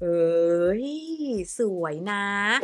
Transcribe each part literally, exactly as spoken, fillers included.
เอ้ยสวยนะ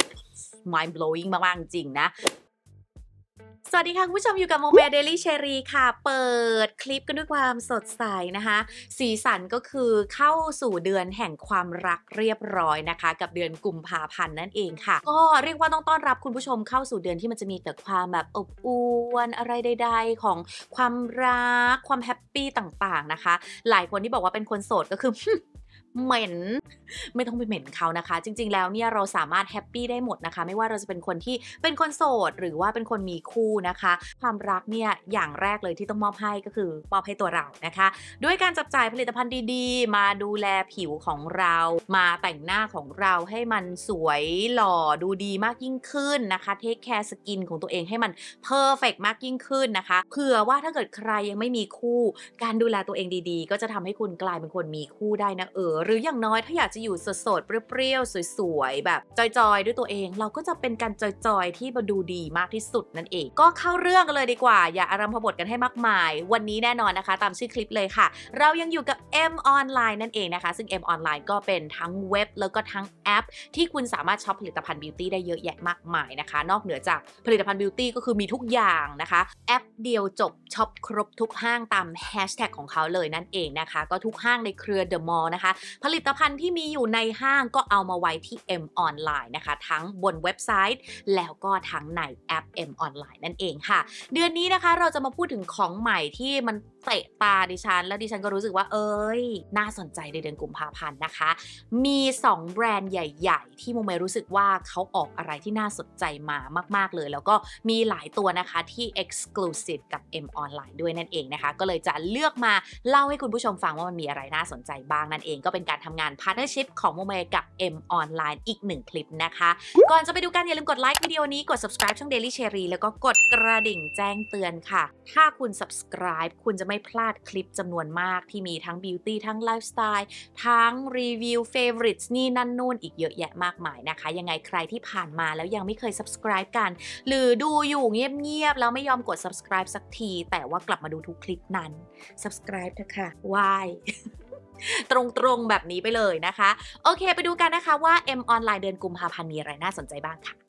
mind blowing มากๆจริงนะ สวัสดีค่ะคุณผู้ชมอยู่กับโมเม Daily Cherry ค่ะเปิดคลิปกันด้วยความสดใสนะคะสีสันก็คือเข้าสู่เดือนแห่งความรักเรียบร้อยนะคะกับเดือนกุมภาพันธ์นั่นเองค่ะก็เรียกว่าต้องต้อนรับคุณผู้ชมเข้าสู่เดือนที่มันจะมีแต่ความแบบอบอวลอะไรใดๆของความรักความแฮปปี้ต่างๆนะคะหลายคนที่บอกว่าเป็นคนโสดก็คือ เหม็นไม่ต้องไปเหม็นเขานะคะจริงๆแล้วเนี่ยเราสามารถแฮปปีได้หมดนะคะไม่ว่าเราจะเป็นคนที่เป็นคนโสดหรือว่าเป็นคนมีคู่นะคะความรักเนี่ยอย่างแรกเลยที่ต้องมอบให้ก็คือมอบให้ตัวเรานะคะด้วยการจับจ่ายผลิตภัณฑ์ดีๆมาดูแลผิวของเรามาแต่งหน้าของเราให้มันสวยหล่อดูดีมากยิ่งขึ้นนะคะเทคแคร์สกินของตัวเองให้มันเพอร์เฟกต์มากยิ่งขึ้นนะคะเผื่อว่าถ้าเกิดใครยังไม่มีคู่การดูแลตัวเองดีๆก็จะทำให้คุณกลายเป็นคนมีคู่ได้นะเออหรืออย่างน้อยถ้าอยากจะอยู่โสดๆเปรี้ยวๆสวยๆแบบจอยๆด้วยตัวเองเราก็จะเป็นการจอยๆที่มาดูดีมากที่สุดนั่นเองก็เข้าเรื่องกันเลยดีกว่าอย่าอารัมพบทกันให้มากมายวันนี้แน่นอนนะคะตามชื่อคลิปเลยค่ะเรายังอยู่กับ M ออนไลน์นั่นเองนะคะซึ่ง M ออนไลน์ก็เป็นทั้งเว็บแล้วก็ทั้งแอปที่คุณสามารถช็อปผลิตภัณฑ์บิวตี้ได้เยอะแยะมากมายนะคะนอกเหนือจากผลิตภัณฑ์บิวตี้ก็คือมีทุกอย่างนะคะแอปเดียวจบช็อปครบทุกห้างตามแฮชแท็กของเขาเลยนั่นเองนะคะก็ทุกห้างในเครือ The Mall นะคะผลิตภัณฑ์ที่มีอยู่ในห้างก็เอามาไว้ที่ M ออนไลน์นะคะทั้งบนเว็บไซต์แล้วก็ทั้งในแอป M ออนไลน์นั่นเองค่ะเดือนนี้นะคะเราจะมาพูดถึงของใหม่ที่มันเตะตาดิฉันแล้วดิฉันก็รู้สึกว่าเอ้ยน่าสนใจในเดือนกุมภาพันธ์นะคะมีสองแบรนด์ใหญ่ๆที่โมเมรู้สึกว่าเขาออกอะไรที่น่าสนใจมามากๆเลยแล้วก็มีหลายตัวนะคะที่ Exclusive กับ M ออนไลน์ด้วยนั่นเองนะคะก็เลยจะเลือกมาเล่าให้คุณผู้ชมฟังว่ามันมีอะไรน่าสนใจบ้างนั่นเองก็เป็นการทำงาน Partnership ของโมเมกับ M ออนไลน์อีกหนึ่งคลิปนะคะก่อนจะไปดูกันอย่าลืมกดไลค์วิดีโอนี้กด Subscribe ช่อง Daily Cherry แล้วก็กดกระดิ่งแจ้งเตือนค่ะถ้าคุณ Subscribe คุณจะไม่พลาดคลิปจำนวนมากที่มีทั้ง Beauty ทั้ง Lifestyle ทั้งรีวิว Favorites นี่นั่นนู่นอีกเยอะแยะมากมายนะคะยังไงใครที่ผ่านมาแล้วยังไม่เคย Subscribe กันหรือดูอยู่เงียบๆแล้วไม่ยอมกด Subscribe สักทีแต่ว่ากลับมาดูทุกคลิปนั้น Subscribe เถอะค่ะวาย ตรงๆแบบนี้ไปเลยนะคะโอเคไปดูกันนะคะว่า M ออนไลน์เดือนกุมภาพันธ์มีอะไรน่าสนใจบ้างค่ะ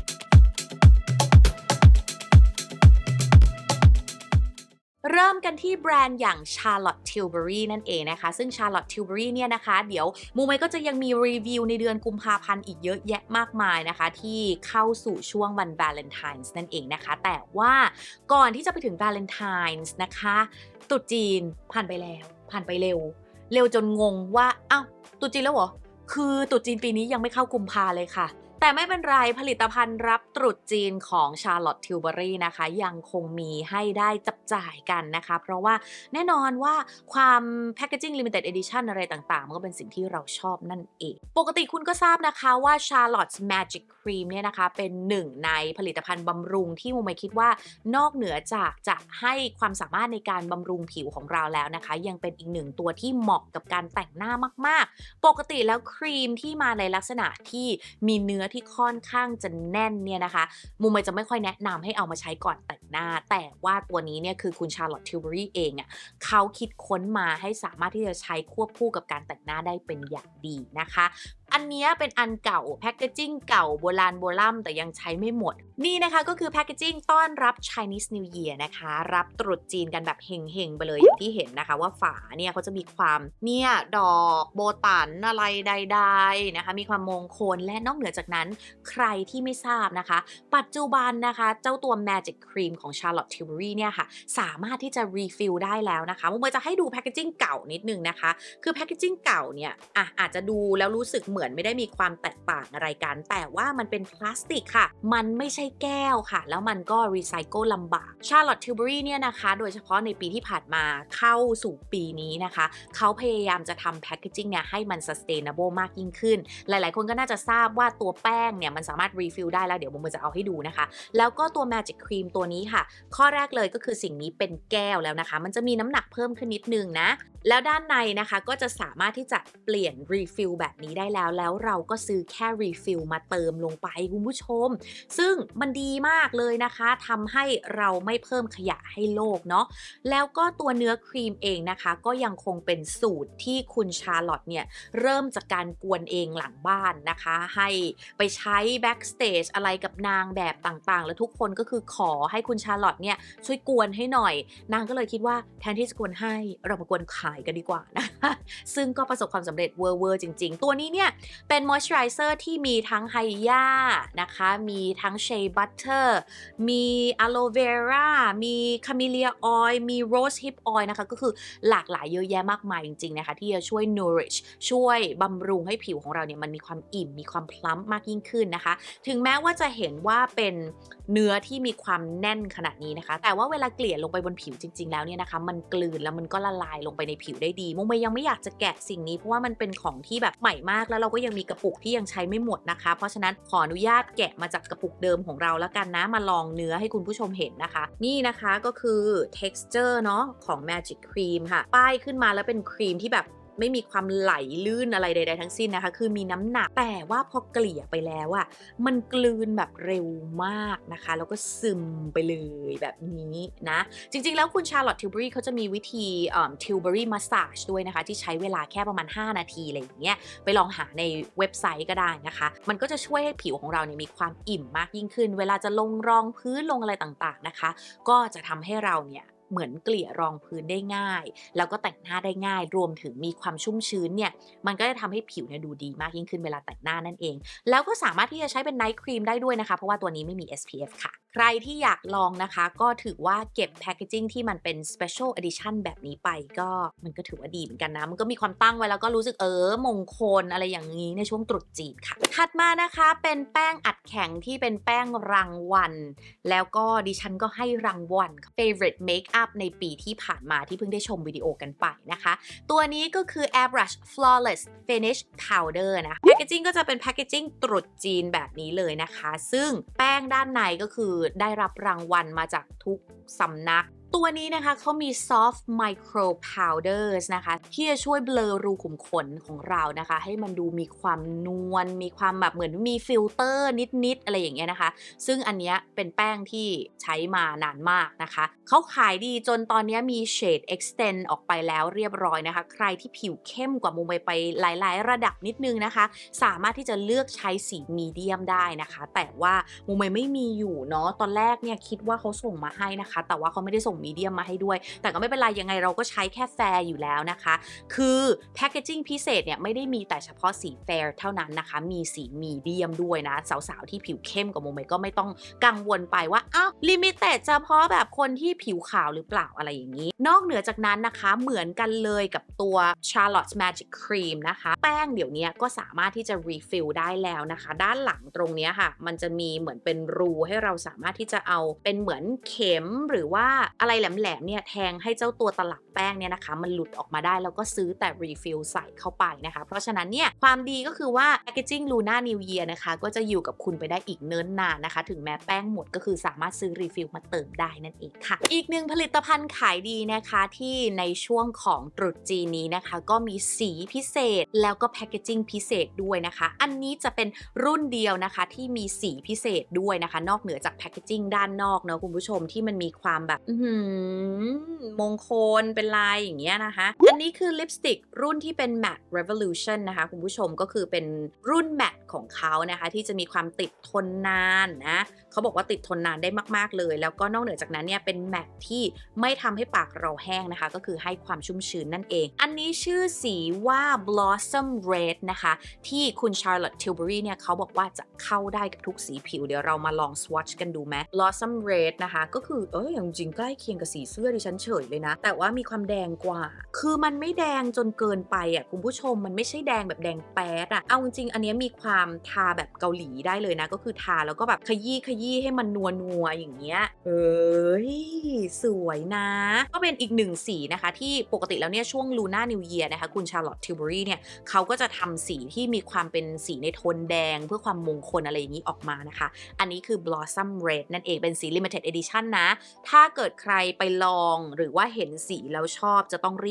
เริ่มกันที่แบรนด์อย่าง Charlotte Tilbury นั่นเองนะคะซึ่ง Charlotte Tilbury เนี่ยนะคะเดี๋ยวมูเมก็จะยังมีรีวิวในเดือนกุมภาพันธ์อีกเยอะแยะมากมายนะคะที่เข้าสู่ช่วงวัน Valentine's นั่นเองนะคะแต่ว่าก่อนที่จะไปถึง Valentine's นะคะตรุษจีนผ่านไปแล้วผ่านไปเร็วเร็วจนงงว่าอ้าวตรุษจีนแล้วเหรอคือตรุษจีนปีนี้ยังไม่เข้ากุมภาเลยค่ะแต่ไม่เป็นไรผลิตภัณฑ์รับตรุษจีนของ Charlotte Tilbury นะคะยังคงมีให้ได้จับจ่ายกันนะคะเพราะว่าแน่นอนว่าความ Packaging Limited Edition อะไรต่างๆมันก็เป็นสิ่งที่เราชอบนั่นเองปกติคุณก็ทราบนะคะว่า Charlotte's Magic Cream เนี่ยนะคะเป็นหนึ่งในผลิตภัณฑ์บำรุงที่โมเมคิดว่านอกเหนือจากจะให้ความสามารถในการบำรุงผิวของเราแล้วนะคะยังเป็นอีกหนึ่งตัวที่เหมาะกับการแต่งหน้ามากๆปกติแล้วครีมที่มาในลักษณะที่มีเนื้อที่ค่อนข้างจะแน่นเนี่ยนะคะมูเมจะไม่ค่อยแนะนำให้เอามาใช้ก่อนแต่งหน้าแต่ว่าตัวนี้เนี่ยคือคุณ Charlotte Tilbury เองอ่ะเขาคิดค้นมาให้สามารถที่จะใช้ควบคู่กับการแต่งหน้าได้เป็นอย่างดีนะคะอันนี้เป็นอันเก่าแพคเกจิ้งเก่าโบราณโบราณแต่ยังใช้ไม่หมดนี่นะคะก็คือแพคเกจิ้งต้อนรับ Chinese New Year นะคะรับตรุษจีนกันแบบเฮงๆไปเลยอย่างที่เห็นนะคะว่าฝาเนี่ยเขาจะมีความเนี่ยดอกโบตันอะไรใดๆนะคะมีความมงคลและนอกเหนือจากนั้นใครที่ไม่ทราบนะคะปัจจุบันนะคะเจ้าตัว Magic Cream ของ Charlotte Tilbury เนี่ยค่ะสามารถที่จะ refill ได้แล้วนะคะมุมจะให้ดูแพคเกจิ้งเก่านิดนึงนะคะคือแพคเกจิ้งเก่าเนี่ยอ่ะอาจจะดูแล้วรู้สึกเหมือนไม่ได้มีความแตกต่างอะไรกันแต่ว่ามันเป็นพลาสติกค่ะมันไม่ใช่แก้วค่ะแล้วมันก็รีไซเคิลลำบาก Charlotte Tilbury เนี่ยนะคะโดยเฉพาะในปีที่ผ่านมาเข้าสู่ปีนี้นะคะเขาพยายามจะทำแพคเกจิ้งเนี่ยให้มัน sustainable มากยิ่งขึ้นหลายๆคนก็น่าจะทราบว่าตัวแป้งเนี่ยมันสามารถ refill ได้แล้วเดี๋ยวโมจะเอาให้ดูนะคะแล้วก็ตัว Magic Cream ตัวนี้ค่ะข้อแรกเลยก็คือสิ่งนี้เป็นแก้วแล้วนะคะมันจะมีน้ำหนักเพิ่มขึ้นนิดนึงนะแล้วด้านในนะคะก็จะสามารถที่จะเปลี่ยน refill แบบนี้ได้แล้วแล้วเราก็ซื้อแค่รีฟิลมาเติมลงไปคุณผู้ชมซึ่งมันดีมากเลยนะคะทำให้เราไม่เพิ่มขยะให้โลกเนาะแล้วก็ตัวเนื้อครีมเองนะคะก็ยังคงเป็นสูตรที่คุณชาร์ลอตเนี่ยเริ่มจากการกวนเองหลังบ้านนะคะให้ไปใช้แบ็กสเตจอะไรกับนางแบบต่างๆแล้วทุกคนก็คือขอให้คุณชาร์ลอตเนี่ยช่วยกวนให้หน่อยนางก็เลยคิดว่าแทนที่จะกวนให้เรามากวนขายกันดีกว่านะคะซึ่งก็ประสบความสำเร็จเวอร์ๆจริงๆตัวนี้เนี่ยเป็นมอยส์เจอไรเซอร์ที่มีทั้งไฮยานะคะมีทั้งเชย์บัตเตอร์มีอะโลเวรามีคาเมเลียออยล์มีโรสฮิปออยล์นะคะก็คือหลากหลายเยอะแยะมากมายจริงๆนะคะที่จะช่วย nourish ช่วยบำรุงให้ผิวของเราเนี่ยมันมีความอิ่มมีความพลัมมากยิ่งขึ้นนะคะถึงแม้ว่าจะเห็นว่าเป็นเนื้อที่มีความแน่นขนาดนี้นะคะแต่ว่าเวลาเกลี่ยลงไปบนผิวจริงๆแล้วเนี่ยนะคะมันกลืนแล้วมันก็ละลายลงไปในผิวได้ดีมุมเมย์ยังไม่อยากจะแกะสิ่งนี้เพราะว่ามันเป็นของที่แบบใหม่มากแล้วเราก็ยังมีกระปุกที่ยังใช้ไม่หมดนะคะเพราะฉะนั้นขออนุญาตแกะมาจากกระปุกเดิมของเราแล้วกันนะมาลองเนื้อให้คุณผู้ชมเห็นนะคะนี่นะคะก็คือ texture เนาะของ Magic Cream ค่ะป้ายขึ้นมาแล้วเป็นครีมที่แบบไม่มีความไหลลื่นอะไรใดๆทั้งสิ้นนะคะคือมีน้ำหนักแต่ว่าพอเกลี่ยไปแล้วอะมันกลืนแบบเร็วมากนะคะแล้วก็ซึมไปเลยแบบนี้นะจริงๆแล้วคุณชาร์ลอตทิลเบอรี่เขาจะมีวิธีทิลเบอรี่มัสซาจด้วยนะคะที่ใช้เวลาแค่ประมาณห้านาทีอะไรอย่างเงี้ยไปลองหาในเว็บไซต์ก็ได้นะคะมันก็จะช่วยให้ผิวของเราเนี่ยมีความอิ่มมากยิ่งขึ้นเวลาจะลงรองพื้นลงอะไรต่างๆนะคะก็จะทำให้เราเนี่ยเหมือนเกลี่ยรองพื้นได้ง่ายแล้วก็แต่งหน้าได้ง่ายรวมถึงมีความชุ่มชื้นเนี่ยมันก็จะทำให้ผิวเนี่ยดูดีมากยิ่งขึ้นเวลาแต่งหน้านั่นเองแล้วก็สามารถที่จะใช้เป็นไนท์ครีมได้ด้วยนะคะเพราะว่าตัวนี้ไม่มี เอส พี เอฟ ค่ะใครที่อยากลองนะคะก็ถือว่าเก็บแพคเกจิ้งที่มันเป็น Special Edition แบบนี้ไปก็มันก็ถือว่าดีเหมือนกันนะมันก็มีความตั้งไว้แล้วก็รู้สึกเออมงคลอะไรอย่างนี้ในช่วงตรุษจีนค่ะถัดมานะคะเป็นแป้งอัดแข็งที่เป็นแป้งรางวัลแล้วก็ดิฉันก็ให้รางวัล Favorite Makeup ในปีที่ผ่านมาที่เพิ่งได้ชมวิดีโอกันไปนะคะตัวนี้ก็คือ Airbrush Flawless Finish Powder นะแพคเกจิ้งก็จะเป็นแพคเกจิ้งตรุษจีนแบบนี้เลยนะคะซึ่งแป้งด้านในก็คือได้รับรางวัลมาจากทุกสำนักตัวนี้นะคะเขามี soft micro powders นะคะที่จะช่วยเบลอรูขุมขนของเรานะคะให้มันดูมีความนวลมีความแบบเหมือนมีฟิลเตอร์นิดๆอะไรอย่างเงี้ยนะคะซึ่งอันเนี้ยเป็นแป้งที่ใช้มานานมากนะคะเขาขายดีจนตอนนี้มี shade extend ออกไปแล้วเรียบร้อยนะคะใครที่ผิวเข้มกว่ามุมไปไปหลายๆระดับนิดนึงนะคะสามารถที่จะเลือกใช้สีมีเดียมได้นะคะแต่ว่ามุมไม่มีอยู่เนาะตอนแรกเนี่ยคิดว่าเขาส่งมาให้นะคะแต่ว่าเขาไม่ได้ส่งมีเดียมมาให้ด้วยแต่ก็ไม่เป็นไรยังไงเราก็ใช้แค่แฟร์อยู่แล้วนะคะคือแพคเกจิ้งพิเศษเนี่ยไม่ได้มีแต่เฉพาะสีแฟร์เท่านั้นนะคะมีสีมีเดียมด้วยนะสาวๆที่ผิวเข้มกว่าโมเมก็ไม่ต้องกังวลไปว่าอ้าวลิมิเต็ดเฉพาะแบบคนที่ผิวขาวหรือเปล่าอะไรอย่างนี้นอกเหนือจากนั้นนะคะเหมือนกันเลยกับตัว Charlotte's Magic Cream นะคะแป้งเดี๋ยวนี้ก็สามารถที่จะ refill ได้แล้วนะคะด้านหลังตรงนี้ค่ะมันจะมีเหมือนเป็นรูให้เราสามารถที่จะเอาเป็นเหมือนเข็มหรือว่าอะไรแหลมๆเนี่ยแทงให้เจ้าตัวตลับแป้งเนี่ยนะคะมันหลุดออกมาได้แล้วก็ซื้อแต่ refill ใส่เข้าไปนะคะเพราะฉะนั้นเนี่ยความดีก็คือว่า packaging Luna New Year นะคะก็จะอยู่กับคุณไปได้อีกเนิ่นนานนะคะถึงแม้แป้งหมดก็คือสามารถซื้อ refill มาเติมได้นั่นเองค่ะอีกหนึ่งผลิตภัณฑ์ขายดีนะคะที่ในช่วงของตรุษจีนนี้นะคะก็มีสีพิเศษแล้วก็ packaging พิเศษด้วยนะคะอันนี้จะเป็นรุ่นเดียวนะคะที่มีสีพิเศษด้วยนะคะนอกเหนือจาก packaging ด้านนอกเนาะคุณผู้ชมที่มันมีความแบบมงคลเป็นลายอย่างเงี้ยนะคะอันนี้คือลิปสติกรุ่นที่เป็น Matte Revolution นะคะคุณผู้ชมก็คือเป็นรุ่น Matte ของเขานะคะที่จะมีความติดทนนานนะเขาบอกว่าติดทนนานได้มากๆเลยแล้วก็นอกเหนือจากนั้นเนี่ยเป็นแมตที่ไม่ทำให้ปากเราแห้งนะคะก็คือให้ความชุ่มชื้นนั่นเองอันนี้ชื่อสีว่า Blossom Red นะคะที่คุณ Charlotte Tilbury เนี่ยเขาบอกว่าจะเข้าได้กับทุกสีผิวเดี๋ยวเรามาลอง swatch กันดูไหม Blossom Red นะคะก็คือเอออย่างจริงใกล้เคียงกับสีเสื้อดิฉันเฉยเลยนะแต่ว่ามีความแดงกว่าคือมันไม่แดงจนเกินไปอ่ะคุณผู้ชมมันไม่ใช่แดงแบบแดงแป๊ดอ่ะเอาจริงอันนี้มีความทาแบบเกาหลีได้เลยนะก็คือทาแล้วก็แบบขยี้ขยี้ให้มันนัวนัวอย่างเงี้ยเอ้ยสวยนะก็เป็นอีกหนึ่งสีนะคะที่ปกติแล้วเนี่ยช่วง Luna New Year นะคะคุณ Charlotte Tilbury เนี่ยเขาก็จะทำสีที่มีความเป็นสีในโทนแดงเพื่อความมงคลอะไรอย่างนี้ออกมานะคะอันนี้คือ Blossom Red นั่นเองเป็นสี Limited Edition นะถ้าเกิดใครไปลองหรือว่าเห็นสีแล้วชอบจะต้องรีบกัก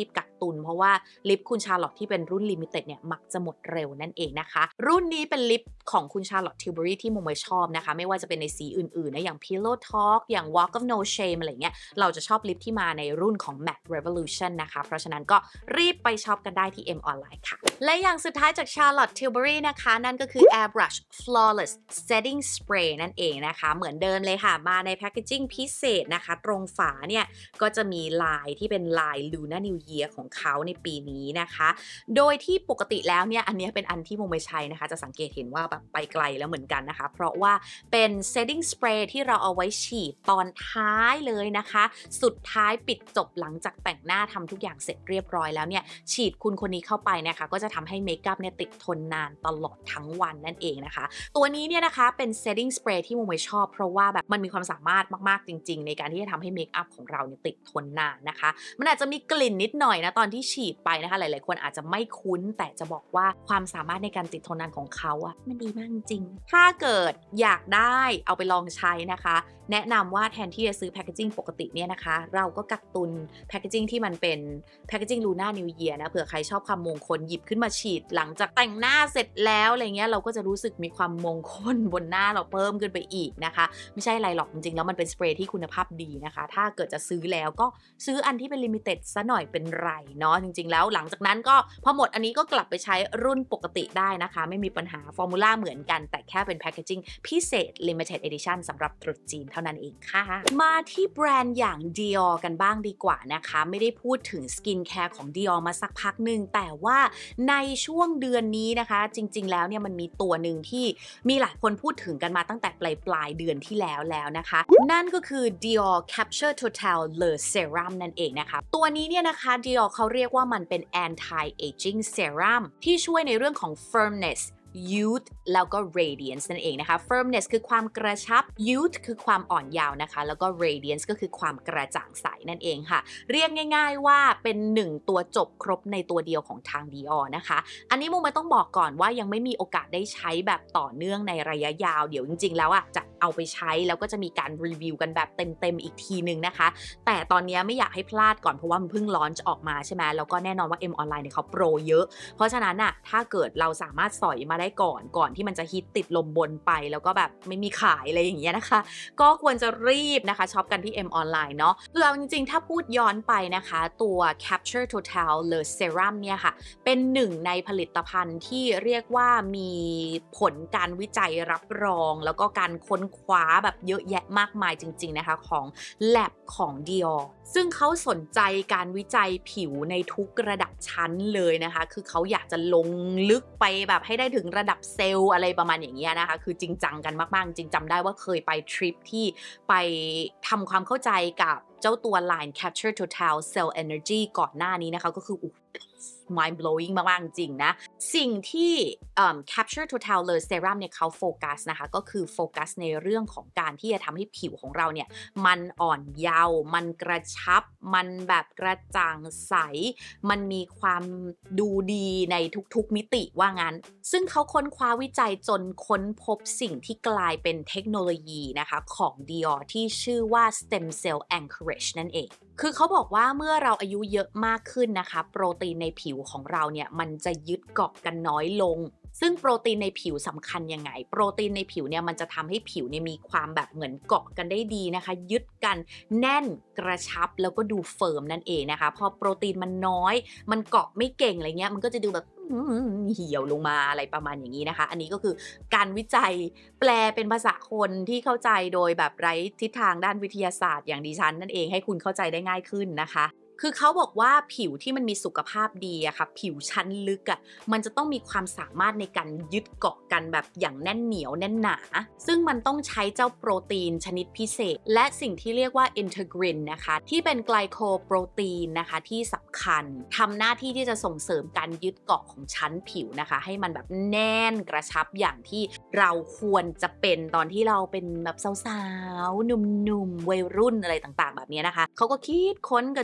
ตุนเพราะว่าลิปคุณชาร์ลอตที่เป็นรุ่นลิมิเต็ดเนี่ยมักจะหมดเร็วนั่นเองนะคะรุ่นนี้เป็นลิปของคุณชาร์ลอตทิลเบอรี่ที่โมเมชอบนะคะไม่ว่าจะเป็นในสีอื่นๆนะอย่าง Pillow Talk อย่าง Walk of No Shame อะไรเงี้ยเราจะชอบลิปที่มาในรุ่นของ Matte Revolution นะคะเพราะฉะนั้นก็รีบไปช็อปกันได้ที่ เอ็ม ออนไลน์ ค่ะและอย่างสุดท้ายจาก Charlotte Tilbury นะคะนั่นก็คือ Airbrush Flawless Setting Spray นั่นเองนะคะเหมือนเดิมเลยค่ะมาในแพคเกจิ้งพิเศษนะคะตรงฝาเนี่ยก็จะมีลายที่เป็นลาย Lunar New Year ของเขาในปีนี้นะคะโดยที่ปกติแล้วเนี่ยอันนี้เป็นอันที่โมไม่ใช้นะคะจะสังเกตเห็นว่าแบบไปไกลแล้วเหมือนกันนะคะเพราะว่าเป็น setting spray ที่เราเอาไว้ฉีดตอนท้ายเลยนะคะสุดท้ายปิดจบหลังจากแต่งหน้าทำทุกอย่างเสร็จเรียบร้อยแล้วเนี่ยฉีดคุณคนนี้เข้าไปนะคะก็จะทำให้เมคอัพเนี่ยติดทนนานตลอดทั้งวันนั่นเองนะคะตัวนี้เนี่ยนะคะเป็น setting spray ที่โมไม่ชอบเพราะว่าแบบมันมีความสามารถมากๆจริงๆในการที่จะทำให้เมคอัพของเราเนี่ยติดทนนานนะคะมันอาจจะมีกลิ่นนิดหน่อยนะตอนที่ฉีดไปนะคะหลายๆคนอาจจะไม่คุ้นแต่จะบอกว่าความสามารถในการติดทนนานของเขาอะมันดีมากจริงถ้าเกิดอยากได้เอาไปลองใช้นะคะแนะนำว่าแทนที่จะซื้อแพคเกจิ้งปกติเนี่ยนะคะเราก็กักตุนแพคเกจิ้งที่มันเป็นแพคเกจิ้ง Lunar New Year นะเผื่อใครชอบความมงคลหยิบขึ้นมาฉีดหลังจากแต่งหน้าเสร็จแล้วอะไรเงี้ยเราก็จะรู้สึกมีความมงคลบนหน้าเราเพิ่มขึ้นไปอีกนะคะไม่ใช่อะไรหรอกจริงๆแล้วมันเป็นสเปรย์ที่คุณภาพดีนะคะถ้าเกิดจะซื้อแล้วก็ซื้ออันที่เป็นลิมิเต็ดซะหน่อยเป็นไรเนาะจริงๆแล้วหลังจากนั้นก็พอหมดอันนี้ก็กลับไปใช้รุ่นปกติได้นะคะไม่มีปัญหาฟอร์มูล่าเหมือนกันแต่แค่เป็นแพคเกจิ้งพิเศษ Limited Edition สำหรับตรุษจีนเท่านั้นเองค่ะมาที่แบรนด์อย่าง Dior กันบ้างดีกว่านะคะไม่ได้พูดถึงสกินแคร์ของ Dior มาสักพักหนึ่งแต่ว่าในช่วงเดือนนี้นะคะจริงๆแล้วเนี่ยมันมีตัวหนึ่งที่มีหลายคนพูดถึงกันมาตั้งแต่ปลายปลายเดือนที่แล้วแล้วนะคะนั่นก็คือ Dior Capture Total Le Serum นั่นเองนะคะตัวนี้เนี่ยนะคะ Dior เขาเรียกว่ามันเป็น anti aging serum ที่ช่วยในเรื่องของ firmness youth แล้วก็ radiance นั่นเองนะคะ firmness คือความกระชับ youth คือความอ่อนเยาว์นะคะแล้วก็ radiance ก็คือความกระจ่างใสนั่นเองค่ะเรียกง่ายๆว่าเป็นหนึ่งตัวจบครบในตัวเดียวของทาง Dior นะคะอันนี้โมไม่ต้องบอกก่อนว่ายังไม่มีโอกาสได้ใช้แบบต่อเนื่องในระยะยาวเดี๋ยวจริงๆแล้วอ่ะจะเอาไปใช้แล้วก็จะมีการรีวิวกันแบบเต็มๆอีกทีนึงนะคะแต่ตอนนี้ไม่อยากให้พลาดก่อนเพราะว่ามันเพิ่งลอนช์ออกมาใช่ไหมแล้วก็แน่นอนว่า M ออนไลน์เนี่ยเขาโปรเยอะเพราะฉะนั้นอ่ะถ้าเกิดเราสามารถสอยมาได้ก่อนก่อนที่มันจะฮิตติดลมบนไปแล้วก็แบบไม่มีขายอะไรอย่างเงี้ยนะคะก็ควรจะรีบนะคะช็อปกันที่ M ออนไลน์เนาะคือเอาจริงๆถ้าพูดย้อนไปนะคะตัว Capture Total Le Serum เนี่ยค่ะเป็นหนึ่งในผลิตภัณฑ์ที่เรียกว่ามีผลการวิจัยรับรองแล้วก็การค้นคว้าแบบเยอะแยะมากมายจริงๆนะคะของ Lab ของ Dior ซึ่งเขาสนใจการวิจัยผิวในทุกระดับชั้นเลยนะคะคือเขาอยากจะลงลึกไปแบบให้ได้ถึงระดับเซลล์อะไรประมาณอย่างเงี้ยนะคะคือจริงจังกันมากๆจริงจำได้ว่าเคยไปทริปที่ไปทำความเข้าใจกับเจ้าตัว Line Capture Total Cell Energy ก่อนหน้านี้นะคะก็คือ mind blowing มากๆจริงนะสิ่งที่ Capture Total Le Serum เนี่ยเขาโฟกัสนะคะก็คือโฟกัสในเรื่องของการที่จะทำให้ผิวของเราเนี่ยมันอ่อนเยาว์มันกระชับมันแบบกระจ่างใสมันมีความดูดีในทุกๆมิติว่างั้นซึ่งเขาค้นคว้าวิจัยจนค้นพบสิ่งที่กลายเป็นเทคโนโลยีนะคะของ Dior ที่ชื่อว่า Stem Cell Anchorage นั่นเองคือเขาบอกว่าเมื่อเราอายุเยอะมากขึ้นนะคะโปรตีนในผิวของเราเนี่ยมันจะยึดเกาะกันน้อยลงซึ่งโปรตีนในผิวสำคัญยังไงโปรตีนในผิวเนี่ยมันจะทำให้ผิวเนี่ยมีความแบบเหมือนเกาะกันได้ดีนะคะยึดกันแน่นกระชับแล้วก็ดูเฟิร์มนั่นเองนะคะพอโปรตีนมันน้อยมันเกาะไม่เก่งอะไรเงี้ยมันก็จะดูแบบเหี่ยวลงมาอะไรประมาณอย่างนี้นะคะอันนี้ก็คือการวิจัยแปลเป็นภาษาคนที่เข้าใจโดยแบบไร้ทิศทางด้านวิทยาศาสตร์อย่างดิฉันนั่นเองให้คุณเข้าใจได้ง่ายขึ้นนะคะคือเขาบอกว่าผิวที่มันมีสุขภาพดีอะค่ะผิวชั้นลึกอะมันจะต้องมีความสามารถในการยึดเกาะกันแบบอย่างแน่นเหนียวแน่นหนาซึ่งมันต้องใช้เจ้าโปรตีนชนิดพิเศษและสิ่งที่เรียกว่าอินเทกรินนะคะที่เป็นไกลโคโปรตีนนะคะที่สำคัญทำหน้าที่ที่จะส่งเสริมการยึดเกาะของชั้นผิวนะคะให้มันแบบแน่นกระชับอย่างที่เราควรจะเป็นตอนที่เราเป็นแบบสาวๆหนุ่มๆวัยรุ่นอะไรต่างๆแบบนี้นะคะเขาก็คิดค้นกันหา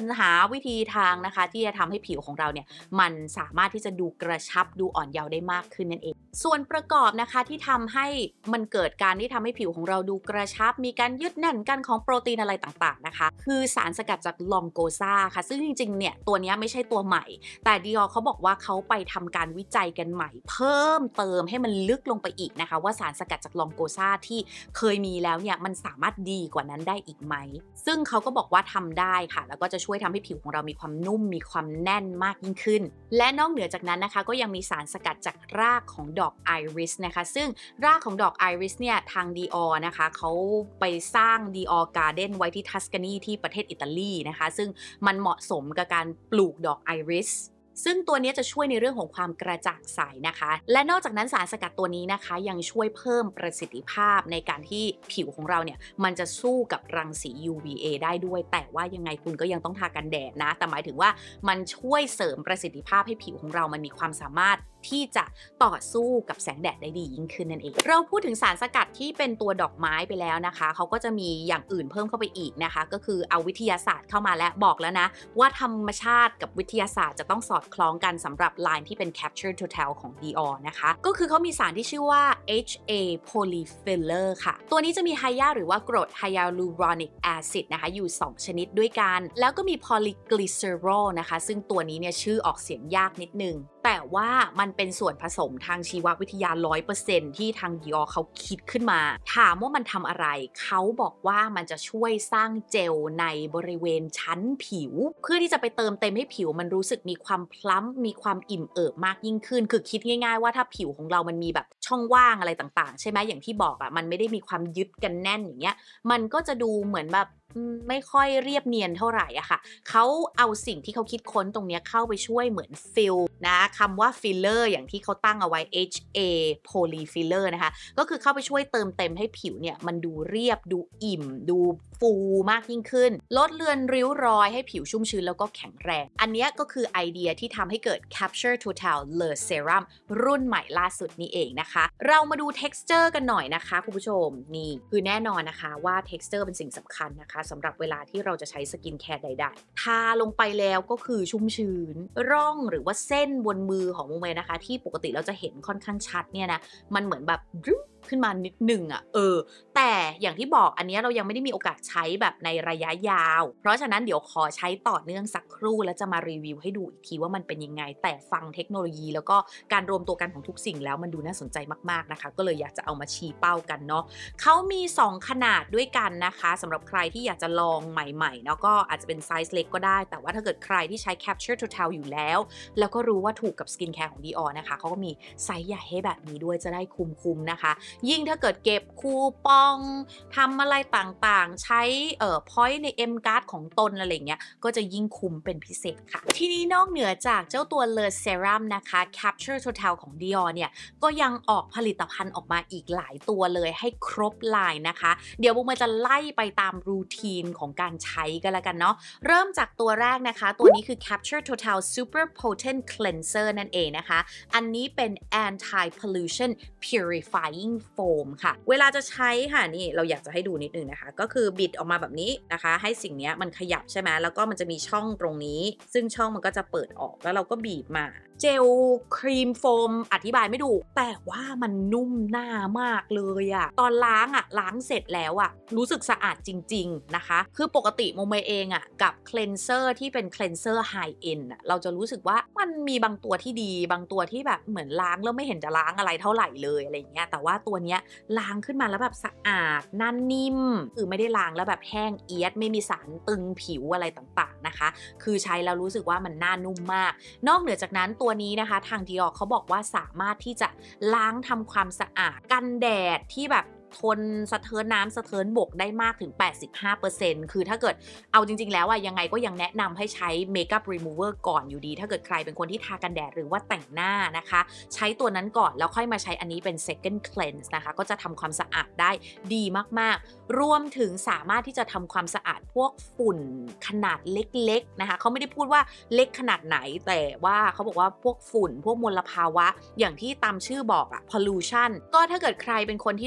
วิธีทางนะคะที่จะทำให้ผิวของเราเนี่ยมันสามารถที่จะดูกระชับดูอ่อนเยาว์ได้มากขึ้นนั่นเองส่วนประกอบนะคะที่ทำให้มันเกิดการที่ทำให้ผิวของเราดูกระชับมีการยึดแน่นกันของโปรตีนอะไรต่างๆนะคะคือสารสกัดจากลองโกซาค่ะซึ่งจริงๆเนี่ยตัวนี้ไม่ใช่ตัวใหม่แต่ Dior เขาบอกว่าเขาไปทำการวิจัยกันใหม่เพิ่มเติมให้มันลึกลงไปอีกนะคะว่าสารสกัดจากลองโกซาที่เคยมีแล้วเนี่ยมันสามารถดีกว่านั้นได้อีกไหมซึ่งเขาก็บอกว่าทำได้ค่ะแล้วก็จะช่วยทำให้ผิวของเรามีความนุ่มมีความแน่นมากยิ่งขึ้นและนอกเหนือจากนั้นนะคะก็ยังมีสารสกัดจากรากของดอกไอริสนะคะซึ่งรากของดอกไอริสเนี่ยทาง Dior นะคะเขาไปสร้าง Dior Garden ไว้ที่ทัสกานีที่ประเทศอิตาลีนะคะซึ่งมันเหมาะสมกับการปลูกดอกไอริสซึ่งตัวนี้จะช่วยในเรื่องของความกระจ่างใสนะคะและนอกจากนั้นสารสกัดตัวนี้นะคะยังช่วยเพิ่มประสิทธิภาพในการที่ผิวของเราเนี่ยมันจะสู้กับรังสี ยู วี เอ ได้ด้วยแต่ว่ายังไงคุณก็ยังต้องทากันแดดนะแต่หมายถึงว่ามันช่วยเสริมประสิทธิภาพให้ผิวของเรามันมีความสามารถที่จะต่อสู้กับแสงแดดได้ดียิ่งขึ้นนั่นเองเราพูดถึงสารสกัดที่เป็นตัวดอกไม้ไปแล้วนะคะเขาก็จะมีอย่างอื่นเพิ่มเข้าไปอีกนะคะก็คือเอาวิทยาศาสตร์เข้ามาและบอกแล้วนะว่าธรรมชาติกับวิทยาศาสตร์จะต้องสอดคล้องกันสำหรับไลน์ที่เป็น Capture Total ของ Dior นะคะก็คือเขามีสารที่ชื่อว่า เอช เอ Polyfiller ค่ะตัวนี้จะมีไฮยาหรือว่ากรดไฮยาลูรอนิกแอซิดนะคะอยู่สองชนิดด้วยกันแล้วก็มี Polyglycerol นะคะซึ่งตัวนี้เนี่ยชื่อออกเสียงยากนิดนึงแต่ว่ามันเป็นส่วนผสมทางชีววิทยา ร้อยเปอร์เซ็นต์ ที่ทาง Dior เขาคิดขึ้นมาถามว่ามันทำอะไรเขาบอกว่ามันจะช่วยสร้างเจลในบริเวณชั้นผิวเพื่อที่จะไปเติมเต็มให้ผิวมันรู้สึกมีความพล้ำมีความอิ่มเอิบมากยิ่งขึ้นคือคิดง่ายๆว่าถ้าผิวของเรามันมีแบบช่องว่างอะไรต่างๆใช่ไหมอย่างที่บอกอะมันไม่ได้มีความยึดกันแน่นอย่างเงี้ยมันก็จะดูเหมือนแบบไม่ค่อยเรียบเนียนเท่าไหร่อะค่ะเขาเอาสิ่งที่เขาคิดค้นตรงนี้เข้าไปช่วยเหมือนฟิลนะคำว่าฟิลเลอร์อย่างที่เขาตั้งเอาไว้ เอช เอ Polyfiller นะคะก็คือเข้าไปช่วยเติมเต็มให้ผิวเนี่ยมันดูเรียบดูอิ่มดูฟูมากยิ่งขึ้นลดเลือนริ้วรอยให้ผิวชุ่มชื้นแล้วก็แข็งแรงอันนี้ก็คือไอเดียที่ทำให้เกิด Capture Total Le Serum รุ่นใหม่ล่าสุดนี้เองนะคะเรามาดู texture กันหน่อยนะคะคุณผู้ชมนี่คือแน่นอนนะคะว่า texture เป็นสิ่งสำคัญนะคะสำหรับเวลาที่เราจะใช้สกินแคร์ใดๆทาลงไปแล้วก็คือชุ่มชื้นร่องหรือว่าเส้นบนมือของโมเมนะคะที่ปกติเราจะเห็นค่อนข้างชัดเนี่ยนะมันเหมือนแบบขึ้นมานิดหนึ่งอ่ะเออแต่อย่างที่บอกอันนี้เรายังไม่ได้มีโอกาสใช้แบบในระยะยาวเพราะฉะนั้นเดี๋ยวขอใช้ต่อเนื่องสักครู่แล้วจะมารีวิวให้ดูอีกทีว่ามันเป็นยังไงแต่ฟังเทคโนโลยีแล้วก็การรวมตัวกันของทุกสิ่งแล้วมันดูน่าสนใจมากๆนะคะก็เลยอยากจะเอามาชี้เป้ากันเนาะเขามีสองขนาดด้วยกันนะคะสำหรับใครที่อยากจะลองใหม่ๆเนาะก็อาจจะเป็นไซส์เล็กก็ได้แต่ว่าถ้าเกิดใครที่ใช้ Capture Total อยู่แล้วแล้วก็รู้ว่าถูกกับสกินแคร์ของ Dior นะคะเขาก็มีไซส์ใหญ่ให้แบบนี้ด้วยจะได้คุ้มๆนะคะยิ่งถ้าเกิดเก็บคูปองทำอะไรต่างๆใช้เอ่อ point ใน M Card ของตนอะไรเงี้ยก็จะยิ่งคุ้มเป็นพิเศษค่ะทีนี้นอกเหนือจากเจ้าตัว Le Serum นะคะ Capture Total ของ Dior เนี่ยก็ยังออกผลิตภัณฑ์ออกมาอีกหลายตัวเลยให้ครบไลน์นะคะเดี๋ยวบุ้มจะไล่ไปตามรูทีนของการใช้กันแล้วกันเนาะเริ่มจากตัวแรกนะคะตัวนี้คือ Capture Total Super Potent Cleanser นั่นเองนะคะอันนี้เป็น Anti Pollution Purifying Foam ค่ะเวลาจะใช้ค่ะนี่เราอยากจะให้ดูนิดนึงนะคะก็คือบิดออกมาแบบนี้นะคะให้สิ่งนี้มันขยับใช่ไหมแล้วก็มันจะมีช่องตรงนี้ซึ่งช่องมันก็จะเปิดออกแล้วเราก็บีบมาเจลครีมโฟมอธิบายไม่ถูกแต่ว่ามันนุ่มหน้ามากเลยอะตอนล้างอะล้างเสร็จแล้วอะรู้สึกสะอาดจริงๆนะคะคือปกติโมเมเองอะกับเคลนเซอร์ที่เป็นเคลนเซอร์ไฮเอ็นอะเราจะรู้สึกว่ามันมีบางตัวที่ดีบางตัวที่แบบเหมือนล้างแล้วไม่เห็นจะล้างอะไรเท่าไหร่เลยอะไรเงี้ยแต่ว่าตัวเนี้ยล้างขึ้นมาแล้วแบบสะอาดหน้านิ่มคือไม่ได้ล้างแล้วแบบแห้งเอียดไม่มีสารตึงผิวอะไรต่างๆนะคะคือใช้แล้วรู้สึกว่ามันหน้านุ่มมากนอกเหนือจากนั้นตัวนี้นะคะทาง Dior เขาบอกว่าสามารถที่จะล้างทำความสะอาดกันแดดที่แบบทนสะเทินน้ำสะเทินบกได้มากถึง แปดสิบห้าเปอร์เซ็นต์ คือถ้าเกิดเอาจริงๆแล้วอะยังไงก็ยังแนะนำให้ใช้เมคอัพรีมูเวอร์ก่อนอยู่ดีถ้าเกิดใครเป็นคนที่ทากันแดดหรือว่าแต่งหน้านะคะใช้ตัวนั้นก่อนแล้วค่อยมาใช้อันนี้เป็น second cleanse นะคะก็จะทำความสะอาดได้ดีมากๆรวมถึงสามารถที่จะทำความสะอาดพวกฝุ่นขนาดเล็กๆนะคะเขาไม่ได้พูดว่าเล็กขนาดไหนแต่ว่าเขาบอกว่าพวกฝุ่นพวกมลภาวะอย่างที่ตามชื่อบอกอะ pollution ก็ถ้าเกิดใครเป็นคนที่ต้องออกไป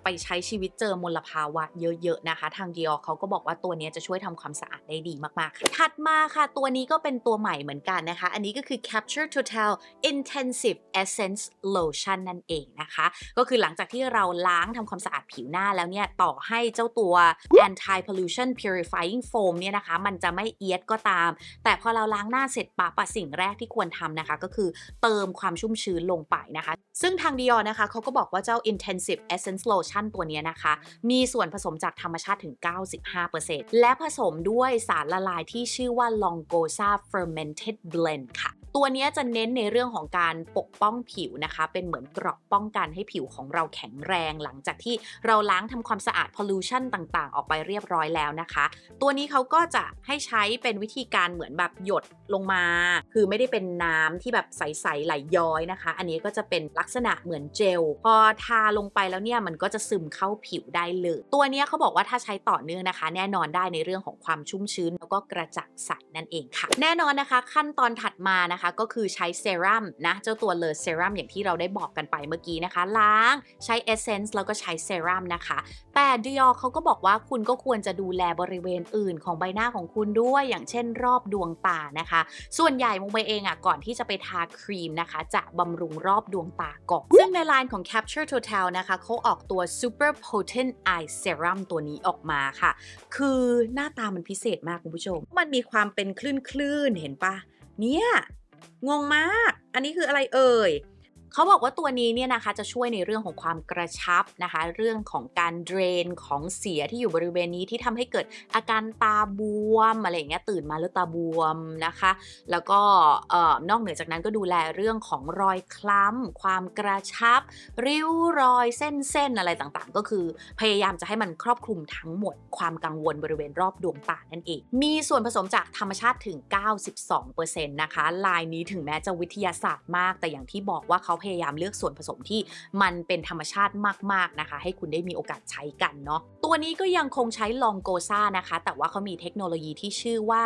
ไปใช้ชีวิตเจอมลภาวะเยอะๆนะคะทาง Dior เขาก็บอกว่าตัวนี้จะช่วยทำความสะอาดได้ดีมากๆค่ะถัดมาค่ะตัวนี้ก็เป็นตัวใหม่เหมือนกันนะคะอันนี้ก็คือ Capture Total Intensive Essence Lotion นั่นเองนะคะก็คือหลังจากที่เราล้างทำความสะอาดผิวหน้าแล้วเนี่ยต่อให้เจ้าตัว Anti Pollution Purifying Foam เนี่ยนะคะมันจะไม่เอียดก็ตามแต่พอเราล้างหน้าเสร็จปั๊บสิ่งแรกที่ควรทำนะคะก็คือเติมความชุ่มชื้นลงไปนะคะซึ่งทาง Dior นะคะเขาก็บอกว่าเจ้า Intensive Essence Lotion ตัวนี้นะคะมีส่วนผสมจากธรรมชาติถึง เก้าสิบห้าเปอร์เซ็นต์ และผสมด้วยสารละลายที่ชื่อว่า Longosa Fermented Blend ค่ะตัวนี้จะเน้นในเรื่องของการปกป้องผิวนะคะเป็นเหมือนเกราะป้องกันให้ผิวของเราแข็งแรงหลังจากที่เราล้างทำความสะอาด pollution ต่างๆออกไปเรียบร้อยแล้วนะคะตัวนี้เขาก็จะให้ใช้เป็นวิธีการเหมือนแบบหยดลงมาคือไม่ได้เป็นน้ำที่แบบใสๆไหลย้อยนะคะอันนี้ก็จะเป็นลักษณะเหมือนเจลพอทาลงไปแล้วเนี่ยมันก็จะซึมเข้าผิวได้เลยตัวนี้เขาบอกว่าถ้าใช้ต่อเนื่องนะคะแน่นอนได้ในเรื่องของความชุ่มชื้นแล้วก็กระจ่างใสนั่นเองค่ะแน่นอนนะคะขั้นตอนถัดมานะคะก็คือใช้เซรั่มนะเจ้าตัวเลอเซรั่มอย่างที่เราได้บอกกันไปเมื่อกี้นะคะล้างใช้เอเซนส์แล้วก็ใช้เซรั่มนะคะแต่ Dior เขาก็บอกว่าคุณก็ควรจะดูแลบริเวณอื่นของใบหน้าของคุณด้วยอย่างเช่นรอบดวงตานะคะส่วนใหญ่มงไปเองอ่ะก่อนที่จะไปทาครีมนะคะจะบำรุงรอบดวงตาก่อนซึ่งในไลน์ของ Capture Total นะคะเขาออกตัว Super Potent Eye Serum ตัวนี้ออกมาค่ะคือหน้าตามันพิเศษมากคุณผู้ชมมันมีความเป็นคลื่นๆเห็นปะเนี่ยงงมากอันนี้คืออะไรเอ่ยเขาบอกว่าตัวนี้เนี่ยนะคะจะช่วยในเรื่องของความกระชับนะคะเรื่องของการเดรนของเสียที่อยู่บริเวณนี้ที่ทำให้เกิดอาการตาบวมอะไรอย่างเงี้ยตื่นมาแล้วตาบวมนะคะแล้วก็เอ่อนอกเหนือจากนั้นก็ดูแลเรื่องของรอยคล้ำความกระชับริ้วรอยเส้นๆอะไรต่างๆก็คือพยายามจะให้มันครอบคลุมทั้งหมดความกังวลบริเวณรอบดวงตานั่นเองมีส่วนผสมจากธรรมชาติถึง เก้าสิบสองเปอร์เซ็นต์ นะคะลายนี้ถึงแม้จะวิทยาศาสตร์มากแต่อย่างที่บอกว่าเขาพยายามเลือกส่วนผสมที่มันเป็นธรรมชาติมากๆนะคะให้คุณได้มีโอกาสใช้กันเนาะตัวนี้ก็ยังคงใช้ Longosa นะคะแต่ว่าเขามีเทคโนโลยีที่ชื่อว่า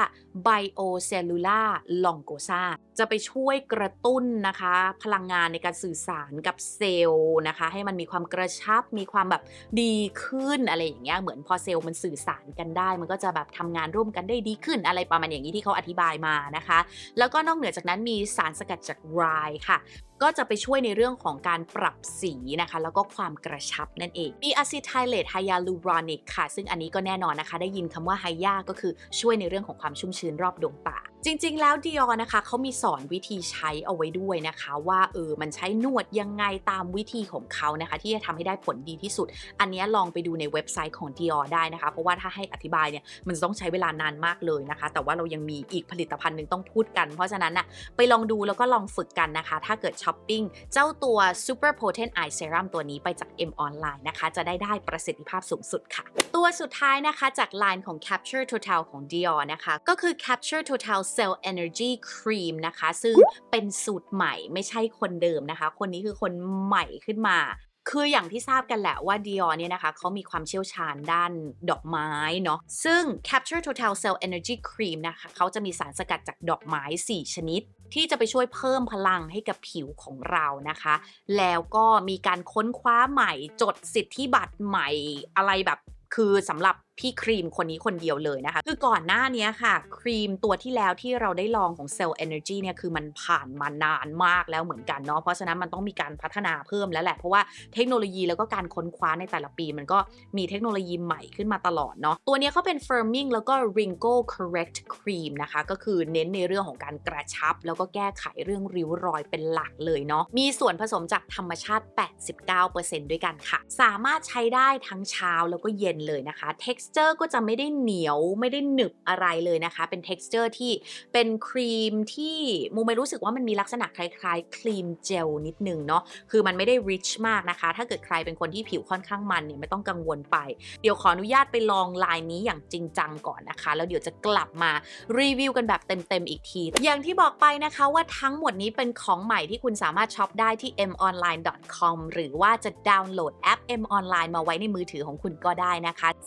Biocellular Longosa จะไปช่วยกระตุ้นนะคะพลังงานในการสื่อสารกับเซลล์นะคะให้มันมีความกระชับมีความแบบดีขึ้นอะไรอย่างเงี้ยเหมือนพอเซลล์มันสื่อสารกันได้มันก็จะแบบทำงานร่วมกันได้ดีขึ้นอะไรประมาณอย่างนี้ที่เขาอธิบายมานะคะแล้วก็นอกเหนือจากนั้นมีสารสกัดจากไรค่ะก็จะไปช่วยในเรื่องของการปรับสีนะคะแล้วก็ความกระชับนั่นเองมีอะซิไทเลตไฮยาลูรอนิกค่ะซึ่งอันนี้ก็แน่นอนนะคะได้ยินคำว่าไฮยาก็คือช่วยในเรื่องของความชุ่มชื้นรอบดวงตาจริงๆแล้ว Dior นะคะเขามีสอนวิธีใช้เอาไว้ด้วยนะคะว่าเออมันใช้นวดยังไงตามวิธีของเขานะคะที่จะทำให้ได้ผลดีที่สุดอันนี้ลองไปดูในเว็บไซต์ของ Dior ได้นะคะเพราะว่าถ้าให้อธิบายเนี่ยมันต้องใช้เวลานานมากเลยนะคะแต่ว่าเรายังมีอีกผลิตภัณฑ์หนึ่งต้องพูดกันเพราะฉะนั้นน่ะไปลองดูแล้วก็ลองฝึกกันนะคะถ้าเกิดช้อปปิ้งเจ้าตัว Super Potent Eye Serum ตัวนี้ไปจาก M Online นะคะจะได้ได้ประสิทธิภาพสูงสุดค่ะตัวสุดท้ายนะคะจากไลน์ของ Capture Total ของ Dior นะคะก็คือ Capture Total Cell Energy Cream นะคะซึ่งเป็นสูตรใหม่ไม่ใช่คนเดิมนะคะคนนี้คือคนใหม่ขึ้นมาคืออย่างที่ทราบกันแหละว่า Dior เนี่ยนะคะเขามีความเชี่ยวชาญด้านดอกไม้เนาะซึ่ง Capture Total Cell Energy Cream นะคะเขาจะมีสารสกัดจากดอกไม้สี่ชนิดที่จะไปช่วยเพิ่มพลังให้กับผิวของเรานะคะแล้วก็มีการค้นคว้าใหม่จดสิทธิบัตรใหม่อะไรแบบคือสำหรับพี่ครีมคนนี้คนเดียวเลยนะคะคือก่อนหน้านี้ค่ะครีมตัวที่แล้วที่เราได้ลองของ Cell Energy เนี่ยคือมันผ่านมานานมากแล้วเหมือนกันเนาะเพราะฉะนั้นมันต้องมีการพัฒนาเพิ่มแล้วแหละเพราะว่าเทคโนโลยีแล้วก็การค้นคว้าในแต่ละปีมันก็มีเทคโนโลยีใหม่ขึ้นมาตลอดเนาะตัวนี้เขาเป็น firming แล้วก็ wrinkle correct cream นะคะก็คือเน้นในเรื่องของการกระชับแล้วก็แก้ไขเรื่องริ้วรอยเป็นหลักเลยเนาะมีส่วนผสมจากธรรมชาติ แปดสิบเก้าเปอร์เซ็นต์ ด้วยกันค่ะสามารถใช้ได้ทั้งเช้าแล้วก็เย็นเลยนะคะ texture ก็จะไม่ได้เหนียวไม่ได้หนึบอะไรเลยนะคะเป็น texture ที่เป็นครีมที่มูไม่รู้สึกว่ามันมีลักษณะคล้ายๆครีมเจลนิดนึงเนาะคือมันไม่ได้ rich มากนะคะถ้าเกิดใครเป็นคนที่ผิวค่อนข้างมันเนี่ยไม่ต้องกังวลไปเดี๋ยวขออนุญาตไปลองลายนี้อย่างจริงจังก่อนนะคะแล้วเดี๋ยวจะกลับมารีวิวกันแบบเต็มๆอีกทีอย่างที่บอกไปนะคะว่าทั้งหมดนี้เป็นของใหม่ที่คุณสามารถช็อปได้ที่ เอ็ม ออนไลน์ ดอท คอม หรือว่าจะดาวน์โหลดแอป M Online มาไว้ในมือถือของคุณก็ได้นะคะสามารถ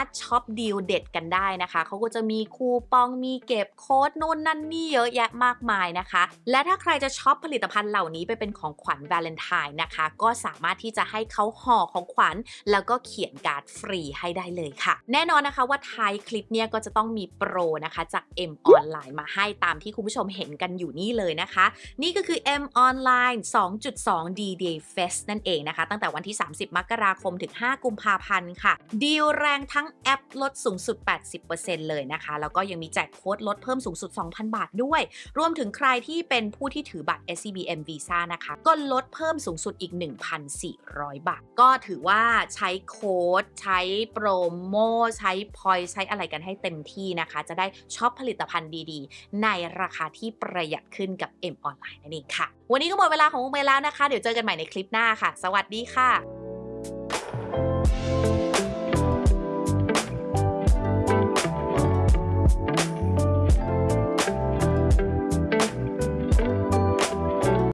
ช็อปดีลเด็ดกันได้นะคะเขาก็จะมีคูปองมีเก็บโค้ดนู่นนั่นนี่เยอะแยะมากมายนะคะและถ้าใครจะช็อปผลิตภัณฑ์เหล่านี้ไปเป็นของขวัญวาเลนไทน์นะคะก็สามารถที่จะให้เขาห่อของขวัญแล้วก็เขียนการ์ดฟรีให้ได้เลยค่ะแน่นอนนะคะว่าท้ายคลิปเนี่ยก็จะต้องมีโปรนะคะจาก M ออนไลน์มาให้ตามที่คุณผู้ชมเห็นกันอยู่นี่เลยนะคะนี่ก็คือ M ออนไลน์ สองจุดสอง D-Day Fest นั่นเองนะคะตั้งแต่วันที่สามสิบมกราคมถึงห้ากุมภาพันธ์ค่ะดีลแรงทั้งแอปลดสูงสุด แปดสิบเปอร์เซ็นต์ เลยนะคะแล้วก็ยังมีแจกโค้ดลดเพิ่มสูงสุด สองพัน บาทด้วยรวมถึงใครที่เป็นผู้ที่ถือบัตร เอส ซี บี เอ็ม Visa นะคะก็ลดเพิ่มสูงสุดอีก หนึ่งพันสี่ร้อย บาทก็ถือว่าใช้โค้ดใช้โปรโมใช้พอยต์ใช้อะไรกันให้เต็มที่นะคะจะได้ช็อปผลิตภัณฑ์ดีๆในราคาที่ประหยัดขึ้นกับ M ออนไลน์นั่นเองค่ะวันนี้ก็หมดเวลาของมุกเมย์แล้วนะคะเดี๋ยวเจอกันใหม่ในคลิปหน้าค่ะสวัสดีค่ะ